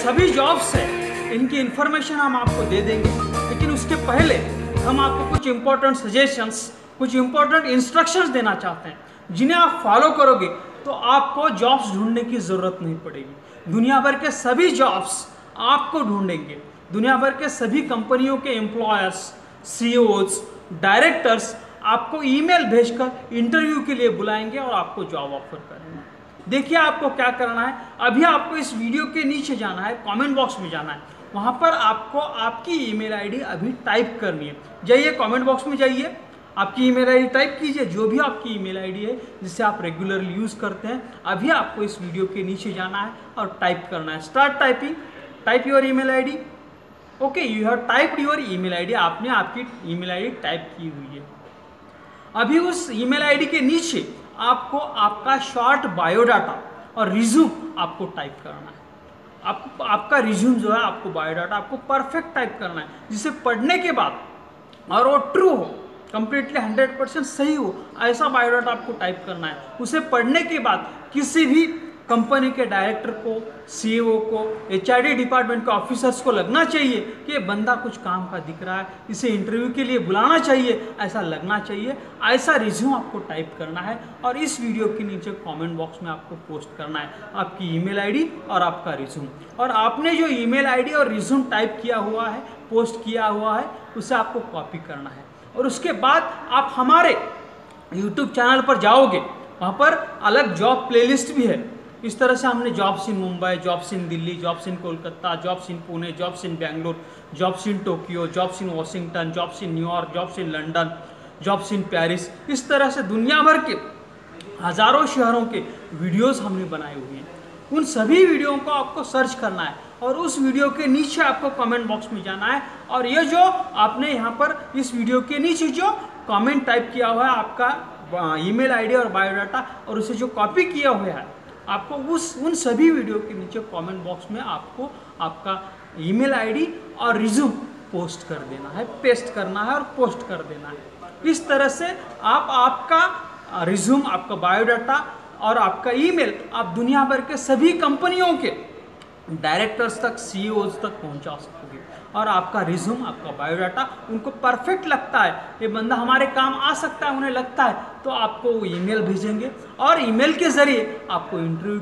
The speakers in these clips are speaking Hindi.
सभी जॉब्स हैं इनकी इन्फॉर्मेशन हम आपको दे देंगे, लेकिन उसके पहले हम आपको कुछ इंपॉर्टेंट सजेशंस, कुछ इंपॉर्टेंट इंस्ट्रक्शंस देना चाहते हैं जिन्हें आप फॉलो करोगे तो आपको जॉब्स ढूंढने की ज़रूरत नहीं पड़ेगी। दुनिया भर के सभी जॉब्स आपको ढूंढेंगे। दुनिया भर के सभी कंपनियों के एम्प्लॉयर्स, सीईओज, डायरेक्टर्स आपको ईमेल भेजकर इंटरव्यू के लिए बुलाएंगे और आपको जॉब ऑफर करेंगे। देखिए आपको क्या करना है। अभी आपको इस वीडियो के नीचे जाना है, कमेंट बॉक्स में जाना है, वहाँ पर आपको आपकी ईमेल आईडी अभी टाइप करनी है। जाइए कमेंट बॉक्स में जाइए, आपकी ईमेल आईडी टाइप कीजिए, जो भी आपकी ईमेल आईडी है जिसे आप रेगुलरली यूज़ करते हैं। अभी आपको इस वीडियो के नीचे जाना है और टाइप करना है। Start typing, type your email ID. Okay, you have typed your email ID. आपने आपकी ईमेल आईडी टाइप की हुई है। अभी उस ईमेल आईडी के नीचे आपको आपका शॉर्ट बायोडाटा और रिज्यूम आपको टाइप करना है। आपको आपका रिज्यूम जो है, आपको बायोडाटा आपको परफेक्ट टाइप करना है, जिसे पढ़ने के बाद और वो ट्रू हो, कंप्लीटली 100% सही हो, ऐसा बायोडाटा आपको टाइप करना है। उसे पढ़ने के बाद किसी भी कंपनी के डायरेक्टर को, सीईओ को, एचआरडी डिपार्टमेंट के ऑफिसर्स को लगना चाहिए कि ये बंदा कुछ काम का दिख रहा है, इसे इंटरव्यू के लिए बुलाना चाहिए, ऐसा लगना चाहिए। ऐसा रिज्यूम आपको टाइप करना है और इस वीडियो के नीचे कमेंट बॉक्स में आपको पोस्ट करना है आपकी ईमेल आईडी और आपका रिज्यूम। और आपने जो ईमेल आईडी और रिज्यूम टाइप किया हुआ है, पोस्ट किया हुआ है, उसे आपको कॉपी करना है। और उसके बाद आप हमारे यूट्यूब चैनल पर जाओगे, वहाँ पर अलग जॉब प्लेलिस्ट भी है। इस तरह से हमने jobs in Mumbai, jobs in Delhi, jobs in Kolkata, jobs in Pune, jobs in Bangalore, jobs in Tokyo, jobs in Washington, jobs in New York, jobs in London, jobs in Paris, इस तरह से दुनिया भर के हज़ारों शहरों के वीडियोस हमने बनाए हुए हैं। उन सभी वीडियो को आपको सर्च करना है और उस वीडियो के नीचे आपको कमेंट बॉक्स में जाना है और ये जो आपने यहाँ पर इस वीडियो के नीचे जो कमेंट टाइप किया हुआ है, आपका ईमेल आईडी और बायोडाटा, और उसे जो कॉपी किया हुआ है, आपको उन सभी वीडियो के नीचे कमेंट बॉक्स में आपको आपका ईमेल आईडी और रिज्यूम पोस्ट कर देना है, पेस्ट करना है और पोस्ट कर देना है। इस तरह से आप आपका रिज्यूम, आपका बायोडाटा और आपका ईमेल आप दुनिया भर के सभी कंपनियों के डायरेक्टर्स तक, सीईओज तक पहुंचा सकोगे। और आपका रिज्यूम, आपका बायोडाटा उनको परफेक्ट लगता है, ये बंदा हमारे काम आ सकता है, उन्हें लगता है, तो आपको वो ईमेल भेजेंगे और ईमेल के ज़रिए आपको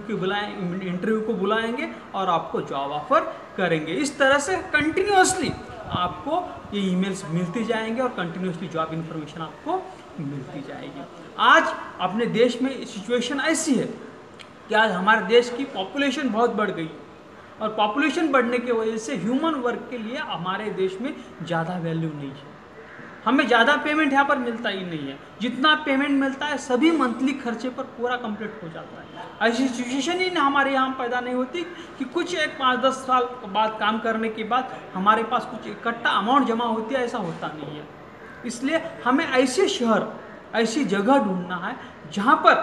इंटरव्यू को बुलाएंगे और आपको जॉब ऑफर करेंगे। इस तरह से कंटिन्यूअसली आपको ये ईमेल्स मिलती जाएंगे और कंटिन्यूअसली जॉब इन्फॉर्मेशन आपको मिलती जाएगी। आज अपने देश में सिचुएशन ऐसी है कि आज हमारे देश की पॉपुलेशन बहुत बढ़ गई और पॉपुलेशन बढ़ने की वजह से ह्यूमन वर्क के लिए हमारे देश में ज़्यादा वैल्यू नहीं है। हमें ज़्यादा पेमेंट यहाँ पर मिलता ही नहीं है। जितना पेमेंट मिलता है सभी मंथली खर्चे पर पूरा कंप्लीट हो जाता है। ऐसी सिचुएशन ही हमारे यहाँ पैदा नहीं होती कि कुछ 5-10 साल बाद काम करने के बाद हमारे पास कुछ इकट्ठा अमाउंट जमा होती है, ऐसा होता नहीं है। इसलिए हमें ऐसे शहर, ऐसी जगह ढूंढना है जहाँ पर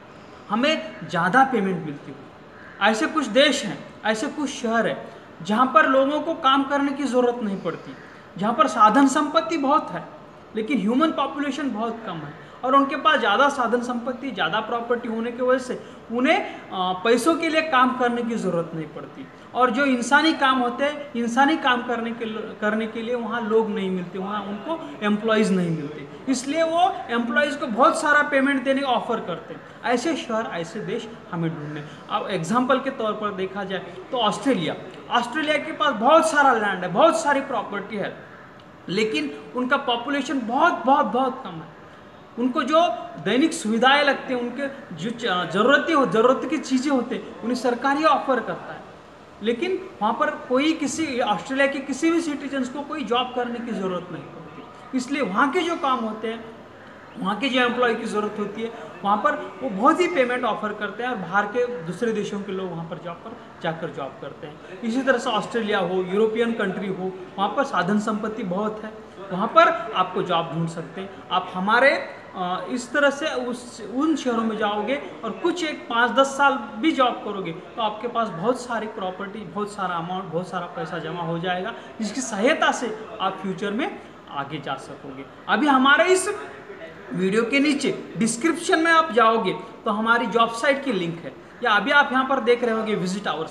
हमें ज़्यादा पेमेंट मिलती हो। ऐसे कुछ देश हैं, ऐसे कुछ शहर है जहाँ पर लोगों को काम करने की ज़रूरत नहीं पड़ती, जहाँ पर साधन संपत्ति बहुत है लेकिन ह्यूमन पॉपुलेशन बहुत कम है और उनके पास ज़्यादा साधन संपत्ति, ज़्यादा प्रॉपर्टी होने की वजह से उन्हें पैसों के लिए काम करने की ज़रूरत नहीं पड़ती। और जो इंसानी काम होते हैं, इंसानी काम करने के लिए वहाँ लोग नहीं मिलते, वहाँ उनको एम्प्लॉयज़ नहीं मिलते, इसलिए वो एम्प्लॉयज़ को बहुत सारा पेमेंट देने का ऑफर करते हैं। ऐसे शहर, ऐसे देश हमें ढूंढने। अब एग्जाम्पल के तौर पर देखा जाए तो ऑस्ट्रेलिया के पास बहुत सारा लैंड है, बहुत सारी प्रॉपर्टी है, लेकिन उनका पॉपुलेशन बहुत कम है। उनको जो दैनिक सुविधाएं लगती हैं, उनके जो ज़रूरत की चीज़ें होते हैं, उन्हें सरकारी ऑफर करता है, लेकिन वहाँ पर कोई किसी ऑस्ट्रेलिया के किसी भी सिटीजन्स को कोई जॉब करने की ज़रूरत नहीं पड़ती। इसलिए वहाँ के जो काम होते हैं, वहाँ के जो एम्प्लॉय की ज़रूरत होती है, वहाँ पर वो बहुत ही पेमेंट ऑफर करते हैं और बाहर के दूसरे देशों के लोग वहाँ पर जाकर जॉब करते हैं। इसी तरह से ऑस्ट्रेलिया हो, यूरोपियन कंट्री हो, वहाँ पर साधन संपत्ति बहुत है, वहाँ पर आपको जॉब ढूंढ सकते हैं। आप हमारे इस तरह से उन शहरों में जाओगे और कुछ 5-10 साल भी जॉब करोगे तो आपके पास बहुत सारी प्रॉपर्टी, बहुत सारा अमाउंट, बहुत सारा पैसा जमा हो जाएगा, जिसकी सहायता से आप फ्यूचर में आगे जा सकोगे। अभी हमारे इस वीडियो के नीचे डिस्क्रिप्शन में आप जाओगे तो हमारी जॉब साइट की लिंक है, या अभी आप यहाँ पर देख रहे होंगे विजिट आवर साइट,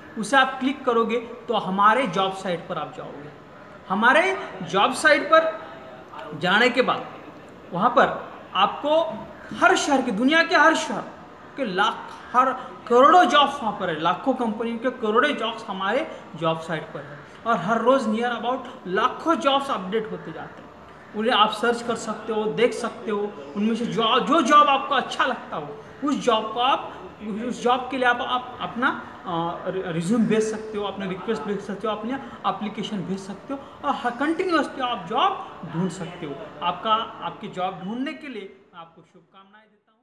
उसे आप क्लिक करोगे तो हमारे जॉब साइट पर आप जाओगे। हमारे जॉब साइट पर जाने के बाद वहाँ पर आपको हर शहर की, दुनिया के हर शहर के हर करोड़ों जॉब्स वहाँ पर है, लाखों कंपनियों के करोड़ों जॉब्स हमारे जॉब साइट पर है। और हर रोज़ नियर अबाउट लाखों जॉब्स अपडेट होते जाते हैं। उन्हें आप सर्च कर सकते हो, देख सकते हो, उनमें से जो जॉब आपको अच्छा लगता हो उस जॉब के लिए आप अपना रिज्यूम भेज सकते हो, अपना रिक्वेस्ट भेज सकते हो, अपने एप्लीकेशन भेज सकते हो और कंटिन्यूसली आप जॉब ढूंढ सकते हो। आपके जॉब ढूंढने के लिए आपको शुभकामनाएं देता हूँ।